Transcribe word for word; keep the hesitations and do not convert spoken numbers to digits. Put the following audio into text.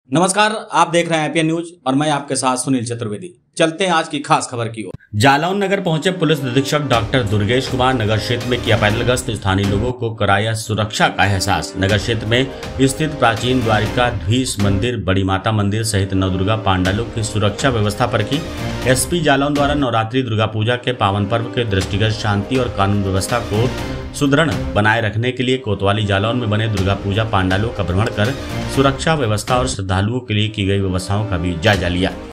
नमस्कार, आप देख रहे हैं एपीएन न्यूज और मैं आपके साथ सुनील चतुर्वेदी। चलते हैं आज की खास खबर की ओर। जालौन नगर पहुंचे पुलिस अधीक्षक डॉक्टर दुर्गेश कुमार। नगर क्षेत्र में किया पैदल गश्त, स्थानीय लोगों को कराया सुरक्षा का एहसास। नगर क्षेत्र में स्थित प्राचीन द्वारिकाधीश मंदिर, बड़ी माता मंदिर सहित नवदुर्गा पांडालों की सुरक्षा व्यवस्था पर की। एसपी जालौन द्वारा नवरात्रि दुर्गा पूजा के पावन पर्व के दृष्टिगत शांति और कानून व्यवस्था को सुदृढ़ बनाए रखने के लिए कोतवाली जालौन में बने दुर्गा पूजा पांडालों का भ्रमण कर सुरक्षा व्यवस्था और श्रद्धालुओं के लिए की गई व्यवस्थाओं का भी जायजा लिया।